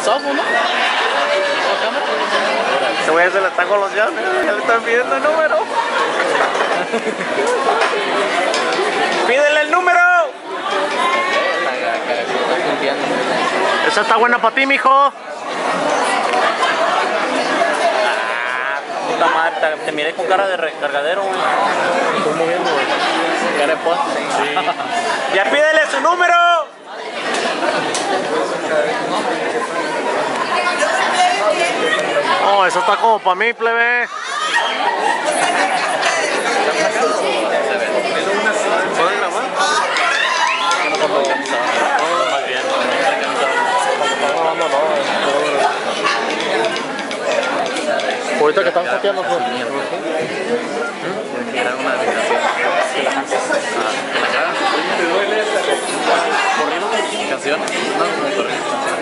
softball, ¿no? Este güey se le están goloseando, ya le están pidiendo el número. ¡Pídele el número! Esa está buena para ti, mijo. Puta madre, te miré con cara de recargadero, güey. Estoy moviendo, güey. Cara de poste. Sí. ¡Ya pídele su número! Oh, eso está como para mí, plebe. ¿Puedes grabar? Más bien. Ahorita que están copiando, pues. Era una habitación. ¿Canción? No,